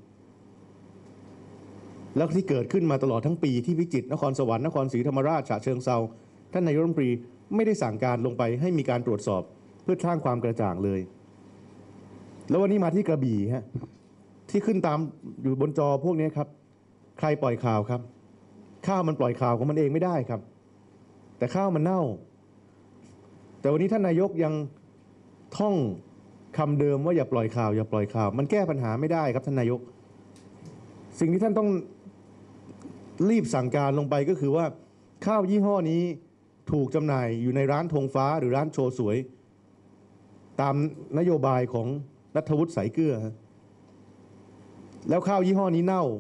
Speaker 9: ๆแล้วที่เกิดขึ้นมาตลอดทั้งปีที่พิจิตรนครสวรรค์นครศรีธรรมราชฉะเชิงเทราท่านนายกรัฐมนตรีไม่ได้สั่งการลงไปให้มีการตรวจสอบเพื่อสร้างความกระจ่างเลยแล้ววันนี้มาที่กระบี่ฮะที่ขึ้นตามอยู่บนจอพวกนี้ครับใครปล่อยข่าวครับข้าวมันปล่อยข่าวของมันเองไม่ได้ครับแต่ข้าวมันเน่าแต่วันนี้ท่านนายกยังท่องคำเดิมว่าอย่าปล่อยข่าวอย่าปล่อยข่าวมันแก้ปัญหาไม่ได้ครับท่านนายกสิ่งที่ท่านต้องรีบสั่งการลงไปก็คือว่าข้าวยี่ห้อนี้ถูกจำหน่ายอยู่ในร้านธงฟ้าหรือร้านโชว์สวยตามนโยบายของณัฐวุฒิใสเกลือแล้วข้าวยี่ห้อนี้เน่า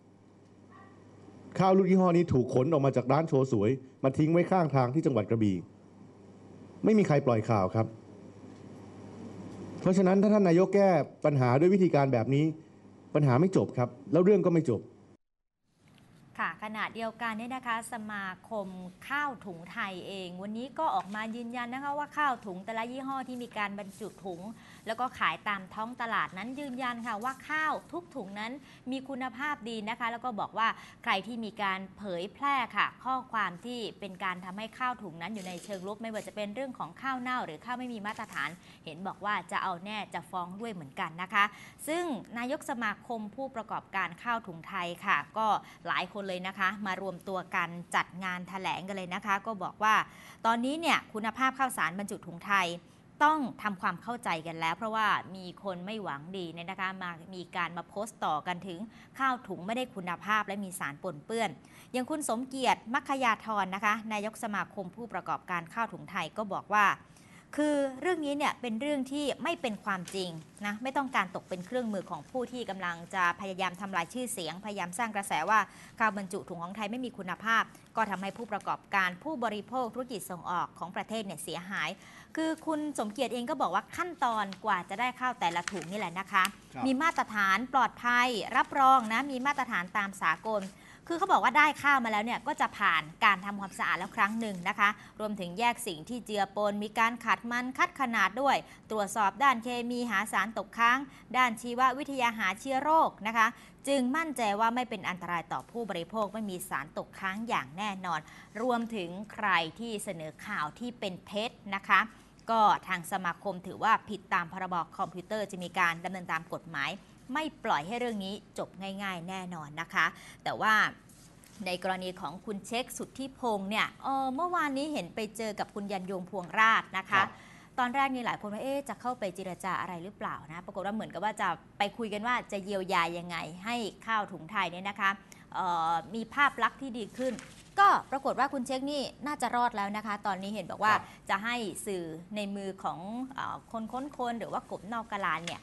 Speaker 9: ข้าวลูกยี่ห้อนี้ถูกขนออกมาจากร้านโชว์สวยมาทิ้งไว้ข้างทางที่จังหวัดกระบี่ไม่มีใครปล่อยข่าวครับเพราะฉะนั้นถ้าท่านนายกแก้ปัญหาด้วยวิธีการแบบนี้ปัญหาไม่จบครับแล้วเรื่องก็ไม่จบ
Speaker 1: ค่ะขณะเดียวกันเนี่ยนะคะสมาคมข้าวถุงไทยเองวันนี้ก็ออกมายืนยันนะคะว่าข้าวถุงแต่ละยี่ห้อที่มีการบรรจุถุงแล้วก็ขายตามท้องตลาดนั้นยืนยันค่ะว่าข้าวทุกถุงนั้นมีคุณภาพดีนะคะแล้วก็บอกว่าใครที่มีการเผยแพร่ค่ะข้อความที่เป็นการทำให้ข้าวถุงนั้นอยู่ในเชิงลบไม่ว่าจะเป็นเรื่องของข้าวเน่าหรือข้าวไม่มีมาตรฐานเห็นบอกว่าจะเอาแน่จะฟ้องด้วยเหมือนกันนะคะซึ่งนายกสมาคมผู้ประกอบการข้าวถุงไทยค่ะก็หลายคนเลยนะคะมารวมตัวกันจัดงานแถลงกันเลยนะคะก็บอกว่าตอนนี้เนี่ยคุณภาพข้าวสารบรรจุถุงไทยต้องทำความเข้าใจกันแล้วเพราะว่ามีคนไม่หวังดีเนี่ยนะคะมามีการมาโพสต์ต่อกันถึงข้าวถุงไม่ได้คุณภาพและมีสารปนเปื้อนอย่างคุณสมเกียรติมัคคยาธรนะคะนายกสมาคมผู้ประกอบการข้าวถุงไทยก็บอกว่าคือเรื่องนี้เนี่ยเป็นเรื่องที่ไม่เป็นความจริงนะไม่ต้องการตกเป็นเครื่องมือของผู้ที่กำลังจะพยายามทำลายชื่อเสียงพยายามสร้างกระแสว่าข้าวบรรจุถุงของไทยไม่มีคุณภาพก็ทำให้ผู้ประกอบการผู้บริโภคธุรกิจส่งออกของประเทศเนี่ยเสียหายคือคุณสมเกียรติเองก็บอกว่าขั้นตอนกว่าจะได้ข้าวแต่ละถุงนี่แหละนะคะมีมาตรฐานปลอดภัยรับรองนะมีมาตรฐานตามสากลคือเขาบอกว่าได้ข้าวมาแล้วเนี่ยก็จะผ่านการทำความสะอาดแล้วครั้งหนึ่งนะคะรวมถึงแยกสิ่งที่เจือปนมีการขัดมันคัดขนาดด้วยตรวจสอบด้านเคมีหาสารตกค้างด้านชีววิทยาหาเชื้อโรคนะคะจึงมั่นใจว่าไม่เป็นอันตรายต่อผู้บริโภคไม่มีสารตกค้างอย่างแน่นอนรวมถึงใครที่เสนอข่าวที่เป็นเท็จนะคะก็ทางสมาคมถือว่าผิดตามพรบคอมพิวเตอร์จะมีการดำเนินตามกฎหมายไม่ปล่อยให้เรื่องนี้จบง่ายๆแน่นอนนะคะแต่ว่าในกรณีของคุณเช็คสุทธิพงษ์เนี่ยเออเมื่อวานนี้เห็นไปเจอกับคุณยันยงพวงราชนะคะตอนแรกนี่หลายคนว่าเอ๊ะจะเข้าไปเจรจาอะไรหรือเปล่านะปรากฏว่าเหมือนกับว่าจะไปคุยกันว่าจะเยียวยายังไงให้ข้าวถุงไทยเนี่ยนะคะมีภาพลักษณ์ที่ดีขึ้นก็ปรากฏว่าคุณเช็คนี่น่าจะรอดแล้วนะคะตอนนี้เห็นบอกว่าจะให้สื่อในมือของคนค้นคนหรือว่ากบนอกกาลานเนี่ย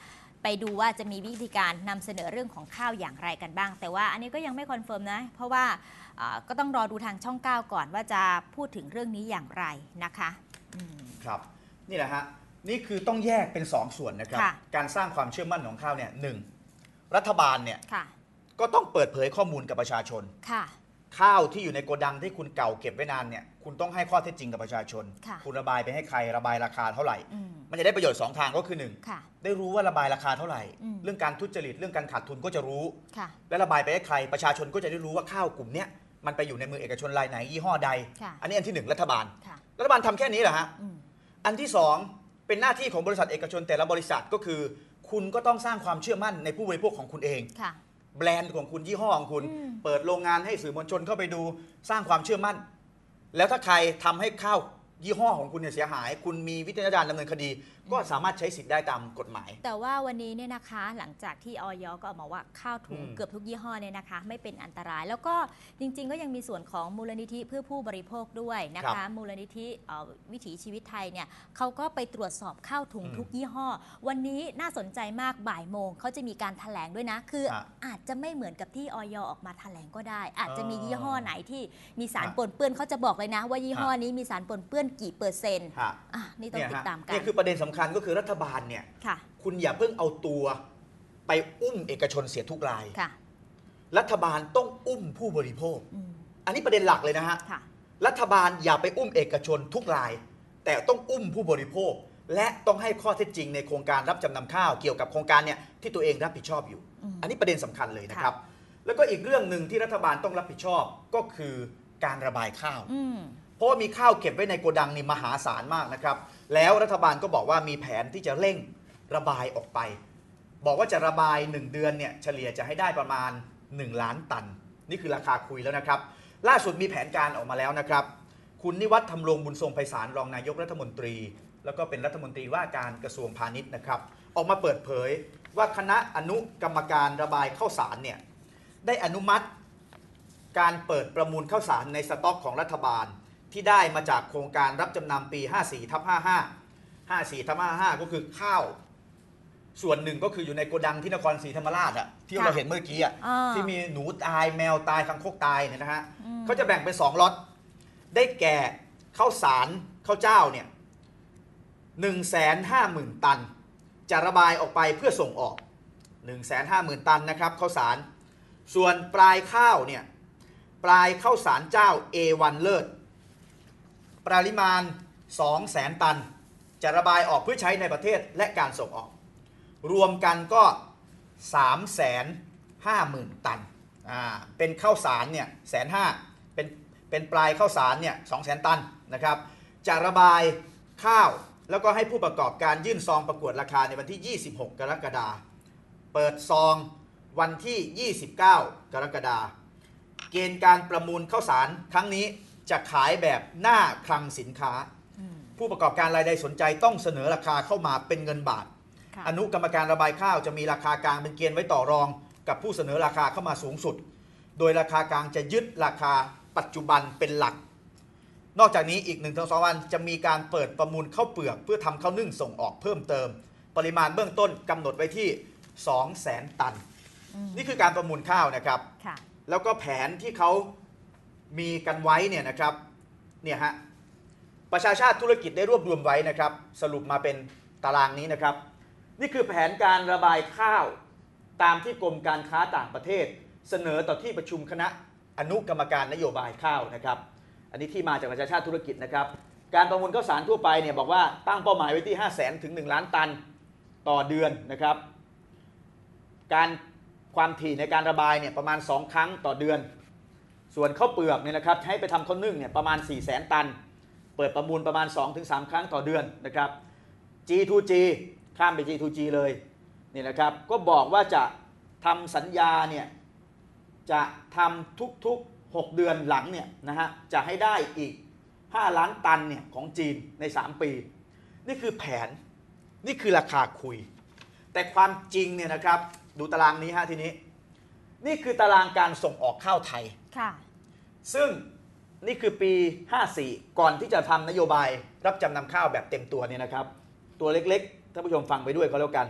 Speaker 1: ไปดูว่าจะมีวิธีการนำเสนอเรื่องของข้าวอย่างไรกันบ้างแต่ว่าอันนี้ก็ยังไม่คอนเฟิร์มนะเพราะว่าก็ต้องรอดูทางช่องเก้าก่อนว่าจะพูดถึงเรื่องนี้อย่างไรนะคะ
Speaker 2: ครับนี่แหละฮะนี่คือต้องแยกเป็นสองส่วนนะครับการสร้างความเชื่อมั่นของข้าวเนี่ยหนึ่งรัฐบาลเนี่ยก็ต้องเปิดเผยข้อมูลกับประชาชนข้าวที่อยู่ในโกดังที่คุณเก่าเก็บไว้นานเนี่ยคุณต้องให้ข้อเท็จจริงกับประชาชนคุณระบายไปให้ใครระบายราคาเท่าไหร่มันจะได้ประโยชน์สองทางก็คือหนึ่งได้รู้ว่าระบายราคาเท่าไหร่เรื่องการทุจริตเรื่องการขาดทุนก็จะรู้และระบายไปให้ใครประชาชนก็จะได้รู้ว่าข้าวกลุ่มนี้มันไปอยู่ในมือเอกชนรายไหนยี่ห้อใดอันนี้อันที่หนึ่งรัฐบาลรัฐบาลทำแค่นี้เหรอฮะอันที่สองเป็นหน้าที่ของบริษัทเอกชนแต่ละบริษัทก็คือคุณก็ต้องสร้างความเชื่อมั่นในผู้บริโภคของคุณเองแบรนด์ของคุณยี่ห้อของคุณเปิดโรงงานให้สื่อมวลชนเข้าไปดูสร้างความเชื่อมั่นแล้วถ้าใครทำให้ข้าวยี่ห้อของคุณเนี่ยเสียหายคุณมีวิจารณญาณดำเนินคดีก็สามารถใช้สิทธิ์ได้ตามกฎหมาย
Speaker 1: แต่ว่าวันนี้เนี่ยนะคะหลังจากที่อย.ก็ออกมาว่าข้าวถุงเกือบทุกยี่ห้อเนี่ยนะคะไม่เป็นอันตรายแล้วก็จริงๆก็ยังมีส่วนของมูลนิธิเพื่อผู้บริโภคด้วยนะคะมูลนิธิวิถีชีวิตไทยเนี่ยเขาก็ไปตรวจสอบข้าวถุงทุกยี่ห้อวันนี้น่าสนใจมากบ่ายโมงเขาจะมีการแถลงด้วยนะคืออาจจะไม่เหมือนกับที่อย.ออกมาแถลงก็ได้อาจจะมียี่ห้อไหนที่มีสารปนเปื้อนเขาจะบอกเลยนะว่ายี่ห้อนี้มีสารปนเปื้อนกี่เปอร์เซ็นต์นี่ต้องติดตามกัน
Speaker 2: นี่คือประเด็นสำคัญก็คือรัฐบาลเนี่ยคุณอย่าเพิ่งเอาตัวไปอุ้มเอกชนเสียทุกรายรัฐบาลต้องอุ้มผู้บริโภคอันนี้ประเด็นหลักเลยนะฮะรัฐบาลอย่าไปอุ้มเอกชนทุกรายแต่ต้องอุ้มผู้บริโภคและต้องให้ข้อเท็จจริงในโครงการรับจำนำข้าวเกี่ยวกับโครงการเนี่ยที่ตัวเองรับผิดชอบอยู่อันนี้ประเด็นสำคัญเลยนะครับแล้วก็อีกเรื่องหนึ่งที่รัฐบาลต้องรับผิดชอบก็คือการระบายข้าวเพราะว่ามีข้าวเก็บไว้ในโกดังนี่มหาศาลมากนะครับแล้วรัฐบาลก็บอกว่ามีแผนที่จะเร่งระบายออกไปบอกว่าจะระบายหนึ่งเดือนเนี่ยเฉลี่ยจะให้ได้ประมาณหนึ่งล้านตันนี่คือราคาคุยแล้วนะครับล่าสุดมีแผนการออกมาแล้วนะครับคุณนิวัฒน์ ธำรงบุญทรงไพศาลรองนายกรัฐมนตรีแล้วก็เป็นรัฐมนตรีว่าการกระทรวงพาณิชย์นะครับออกมาเปิดเผยว่าคณะอนุกรรมการระบายข้าวสารเนี่ยได้อนุมัติการเปิดประมูลข้าวสารในสต็อกของรัฐบาลที่ได้มาจากโครงการรับจำนำปี ห้าสี่ทับห้าห้า ห้าสี่ทับห้าห้า ก็คือข้าวส่วนหนึ่งก็คืออยู่ในโกดังที่นครศรีธรรมราชอ่ะที่เราเห็นเมื่อกี้อ่ะที่มีหนูตายแมวตายคังคกตายเนี่ยนะฮะเขาจะแบ่งเป็นสองล็อตได้แก่ข้าวสารข้าวเจ้าเนี่ยหนึ่งแสนห้าหมื่นตันจะระบายออกไปเพื่อส่งออกหนึ่งแสนห้าหมื่นตันนะครับข้าวสารส่วนปลายข้าวเนี่ยปลายข้าวสารเจ้า เอ วัน เลิศปริมาณ สองแสน ตันจะระบายออกเพื่อใช้ในประเทศและการส่งออกรวมกันก็ สามแสนห้าหมื่น ตันอ่าเป็นข้าวสารเนี่ยแสนห้าเป็นเป็นปลายข้าวสารเนี่ยสองแสน ตันนะครับจะระบายข้าวแล้วก็ให้ผู้ประกอบการยื่นซองประกวดราคาในวันที่ยี่สิบหกกรกฎาคมเปิดซองวันที่ยี่สิบเก้ากรกฎาคมเกณฑ์การประมูลข้าวสารครั้งนี้จะขายแบบหน้าคลังสินค้าผู้ประกอบการรายใดสนใจต้องเสนอราคาเข้ามาเป็นเงินบาทอนุกรรมการระบายข้าวจะมีราคากลางเป็นเกณฑ์ไว้ต่อรองกับผู้เสนอราคาเข้ามาสูงสุดโดยราคากลางจะยึดราคาปัจจุบันเป็นหลักนอกจากนี้อีกหนึ่งถึงสองวันจะมีการเปิดประมูลข้าวเปลือกเพื่อทำข้าวนึ่งส่งออกเพิ่มเติมปริมาณเบื้องต้นกำหนดไว้ที่ สองแสน ตันนี่คือการประมูลข้าวนะครับแล้วก็แผนที่เขามีกันไว้เนี่ยนะครับเนี่ยฮะประชาชาติธุรกิจได้รวบรวมไว้นะครับสรุปมาเป็นตารางนี้นะครับนี่คือแผนการระบายข้าวตามที่กรมการค้าต่างประเทศเสนอต่อที่ประชุมคณะอนุกรรมการนโยบายข้าวนะครับอันนี้ที่มาจากประชาชาติธุรกิจนะครับการประมูลข้าวสารทั่วไปเนี่ยบอกว่าตั้งเป้าหมายไว้ที่ ห้าแสน ถึง หนึ่ง ล้านตันต่อเดือนนะครับการความถี่ในการระบายเนี่ยประมาณสองครั้งต่อเดือนส่วนข้าวเปลือกเนี่ยนะครับให้ไปทำข้าวนึ่งเนี่ยประมาณ สี่แสน ตันเปิดประมูลประมาณ สองถึงสาม ครั้งต่อเดือนนะครับ จี ทู จี ข้ามไป จี ทู จี เลยนี่นะครับก็บอกว่าจะทำสัญญาเนี่ยจะทำทุกๆหกเดือนหลังเนี่ยนะฮะจะให้ได้อีกห้าล้านตันเนี่ยของจีนในสามปีนี่คือแผนนี่คือราคาคุยแต่ความจริงเนี่ยนะครับดูตารางนี้ฮะทีนี้นี่คือตารางการส่งออกข้าวไทยค่ะซึ่งนี่คือปีห้าสี่ก่อนที่จะทำนโยบายรับจำนำข้าวแบบเต็มตัวเนี่ยนะครับตัวเล็กๆท่านผู้ชมฟังไปด้วยก็แล้วกัน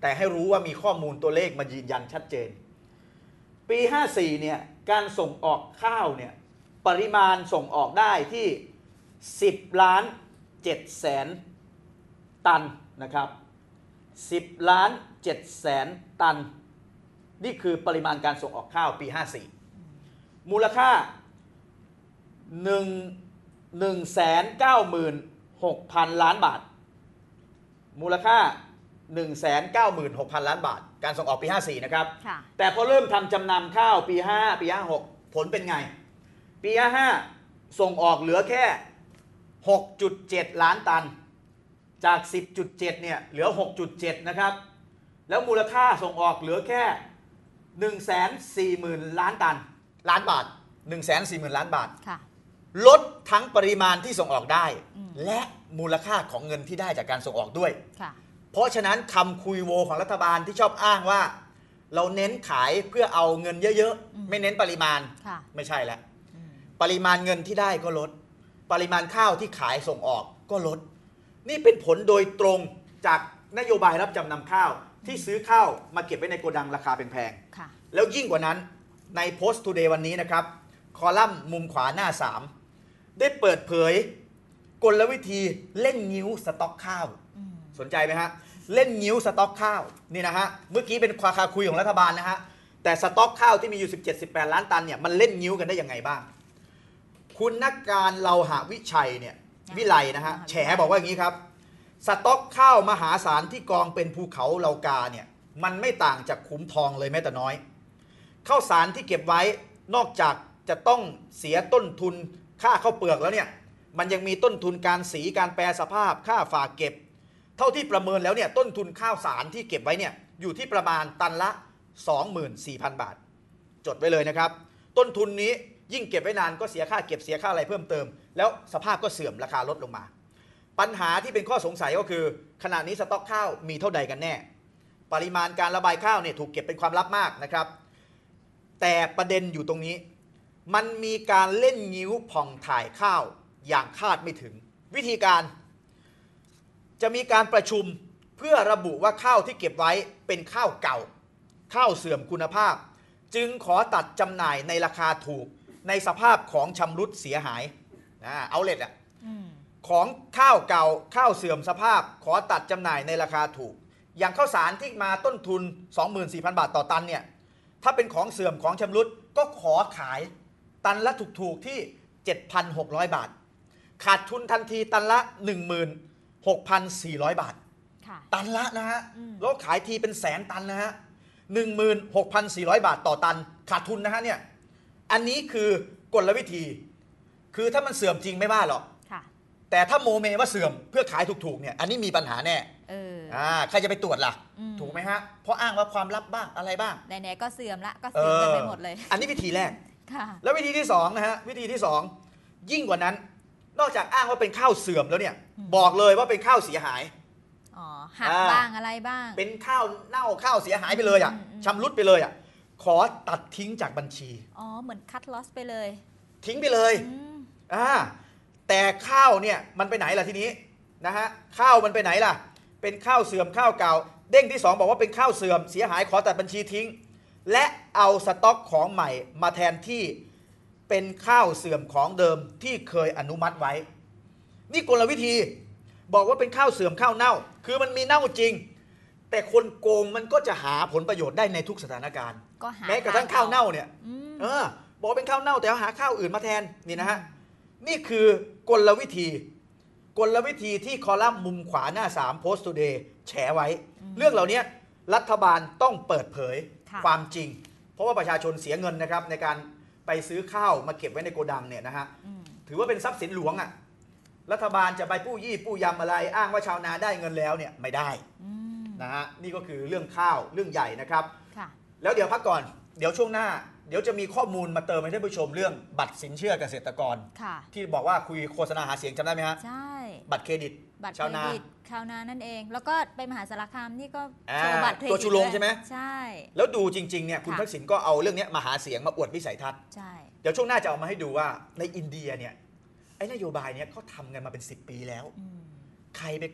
Speaker 2: แต่ให้รู้ว่ามีข้อมูลตัวเลขมายืนยันชัดเจนปีห้าสี่เนี่ยการส่งออกข้าวเนี่ยปริมาณส่งออกได้ที่สิบล้านเจ็ดแสนตันนะครับสิบล้านเจ็ดแสนตันนี่คือปริมาณการส่งออกข้าวปีห้าสี่มูลค่าหนึ่งหนึ่งแสนเก้าหมื่นหกพันล้านบาทมูลค่าหนึ่งแสนเก้าหมื่นหกพันล้านบาทการส่งออกปีห้าสี่นะครับแต่พอเริ่มทำจำนำข้าวปีห้าปีห้าหกผลเป็นไงปีห้าห้าส่งออกเหลือแค่ หกจุดเจ็ด ล้านตันจาก สิบจุดเจ็ด เนี่ยเหลือ หกจุดเจ็ด นะครับแล้วมูลค่าส่งออกเหลือแค่ หนึ่งแสนสี่หมื่น ล้านตันล้านบาท หนึ่งแสนสี่หมื่น ล้านบาทลดทั้งปริมาณที่ส่งออกได้และมูลค่าของเงินที่ได้จากการส่งออกด้วยเพราะฉะนั้นคำคุยโวของรัฐบาลที่ชอบอ้างว่าเราเน้นขายเพื่อเอาเงินเยอะๆไม่เน้นปริมาณไม่ใช่แล้วปริมาณเงินที่ได้ก็ลดปริมาณข้าวที่ขายส่งออกก็ลดนี่เป็นผลโดยตรงจากนโยบายรับจำนำข้าวที่ซื้อข้าวมาเก็บไว้ในโกดังราคาแพงๆแล้วยิ่งกว่านั้นใน Post Today วันนี้นะครับคอลัมน์มุมขวาหน้าสามได้เปิดเผยกลวิธีเล่นงิ้วสต็อกข้าวสนใจไหมฮะเล่นงิ้วสต็อกข้าวนี่นะฮะเมื่อกี้เป็นควาคาคุยของรัฐบาลนะฮะแต่สต็อกข้าวที่มีอยู่ สิบเจ็ด สิบแปด ล้านตันเนี่ยมันเล่นงิ้วกันได้ยังไงบ้างคุณนักการเราหาวิชัยเนี่ยวิไลนะฮะแฉบอกว่าอย่างนี้ครับสต็อกข้าวมหาศาลที่กองเป็นภูเขาเหล่ากาเนี่ยมันไม่ต่างจากขุมทองเลยแม้แต่น้อยข้าวสารที่เก็บไว้นอกจากจะต้องเสียต้นทุนค่าข้าวเปลือกแล้วเนี่ยมันยังมีต้นทุนการสีการแปรสภาพค่าฝากเก็บเท่าที่ประเมินแล้วเนี่ยต้นทุนข้าวสารที่เก็บไว้เนี่ยอยู่ที่ประมาณตันละ สองหมื่นสี่พัน บาทจดไว้เลยนะครับต้นทุนนี้ยิ่งเก็บไว้นานก็เสียค่าเก็บเสียค่าอะไรเพิ่มเติมแล้วสภาพก็เสื่อมราคาลดลงมาปัญหาที่เป็นข้อสงสัยก็คือขณะนี้สต็อกข้าวมีเท่าใดกันแน่ปริมาณการระบายข้าวเนี่ยถูกเก็บเป็นความลับมากนะครับแต่ประเด็นอยู่ตรงนี้มันมีการเล่นงิ้วผ่องถ่ายข้าวอย่างคาดไม่ถึงวิธีการจะมีการประชุมเพื่อระบุว่าข้าวที่เก็บไว้เป็นข้าวเก่าข้าวเสื่อมคุณภาพจึงขอตัดจำหน่ายในราคาถูกในสภาพของชำรุดเสียหายนะเอาเลทอะของข้าวเก่าข้าวเสื่อมสภาพขอตัดจำหน่ายในราคาถูกอย่างข้าวสารที่มาต้นทุน สองหมื่นสี่พัน บาทต่อตันเนี่ยถ้าเป็นของเสื่อมของชำรุดก็ขอขายตันละถูกๆที่ เจ็ดพันหกร้อย บาทขาดทุนทันทีตันละ หนึ่งหมื่นหกพันสี่ร้อย บาทตันละนะฮะแล้วขายทีเป็นแสนตันนะฮะ หนึ่งหมื่นหกพันสี่ร้อย บาทต่อตันขาดทุนนะฮะเนี่ยอันนี้คือกลวิธีคือถ้ามันเสื่อมจริงไม่ว่าหรอกแต่ถ้าโมเมว่าเสื่อมเพื่อขายถูกๆเนี่ยอันนี้มีปัญหาแน่อ่าใครจะไปตรวจล่ะถูกไหมฮะเพราะอ้างว่าความลับบ้างอะไรบ้าง
Speaker 1: ไหนๆก็เสื่อมละก็เสื่อมกันไปหมดเลย
Speaker 2: อันนี้วิธีแรกแล้ววิธีที่สองนะฮะวิธีที่สองยิ่งกว่านั้นนอกจากอ้างว่าเป็นข้าวเสื่อมแล้วเนี่ยบอกเลยว่าเป็นข้าวเสียหาย
Speaker 1: อ๋อหักบ้างอะไรบ้าง
Speaker 2: เป็นข้าวเน่าข้าวเสียหายไปเลยอ่ะชำรุดไปเลยอ่ะขอตัดทิ้งจากบัญชี
Speaker 1: อ๋อเหมือนคัทลอสไปเลย
Speaker 2: ทิ้งไปเลยอ่าแต่ข้าวเนี่ยมันไปไหนล่ะทีนี้นะฮะข้าวมันไปไหนล่ะเป็นข้าวเสื่อมข้าวเก่าเด้งที่สองบอกว่าเป็นข้าวเสื่อมเสียหายขอตัดบัญชีทิ้งและเอาสต็อกของใหม่มาแทนที่เป็นข้าวเสื่อมของเดิมที่เคยอนุมัติไว้นี่กลวิธีบอกว่าเป็นข้าวเสื่อมข้าวเน่าคือมันมีเน่าจริงแต่คนโกงมันก็จะหาผลประโยชน์ได้ในทุกสถานการณ์แม้กระทั่งข้าวเน่าเนี่ยเออบอกเป็นข้าวเน่าแต่หาข้าวอื่นมาแทนนี่นะฮะนี่คือกลวิธีกลวิธีที่คอลัมน์มุมขวาหน้าสาม Post Today แฉไว้เรื่องเหล่านี้รัฐบาลต้องเปิดเผยความจริงเพราะว่าประชาชนเสียเงินนะครับในการไปซื้อข้าวมาเก็บไว้ในโกดังเนี่ยนะฮะถือว่าเป็นทรัพย์สินหลวงอ่ะรัฐบาลจะไปปู้ยี่ปู้ยำอะไรอ้างว่าชาวนาได้เงินแล้วเนี่ยไม่ได้นะฮะนี่ก็คือเรื่องข้าวเรื่องใหญ่นะครับแล้วเดี๋ยวพักก่อนเดี๋ยวช่วงหน้าเดี๋ยวจะมีข้อมูลมาเติมให้ท่านผู้ชมเรื่องบัตรสินเชื่อเกษตรกรที่บอกว่าคุยโฆษณาหาเสียงจำได้ไหมฮะ
Speaker 1: ใช่
Speaker 2: บัตรเครดิต
Speaker 1: บัตรเครดิตชาวนานั่นเองแล้วก็ไปมหาสารคามนี่ก็โชว์บัตรเครดิต
Speaker 2: ตัวชูโรงใช่ไหม
Speaker 1: ใช่
Speaker 2: แล้วดูจริงๆเนี่ยคุณทักษิณก็เอาเรื่องนี้มาหาเสียงมาอวดวิสัยทัศน์
Speaker 1: ใช่
Speaker 2: เดี๋ยวช่วงหน้าจะเอามาให้ดูว่าในอินเดียเนี่ยไอ้นโยบายเนี่ยเขาทำกันมาเป็นสิบปีแล้วใครไปก๊อป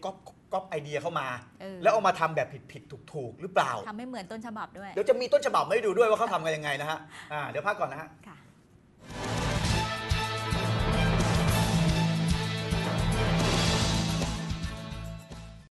Speaker 2: ก๊อปไอเดียเข้ามา
Speaker 1: เออ
Speaker 2: แล้วเอามาทำแบบผิดๆถูกๆหรือเปล่า
Speaker 1: ทำไม่เหมือนต้นฉบับด้วย
Speaker 2: เดี๋ยวจะมีต้นฉบับมาให้ดูด้วยว่าเขาทำกันยังไงนะฮะอ่าเดี๋ยวพักก่อนนะฮะ
Speaker 1: ค่ะ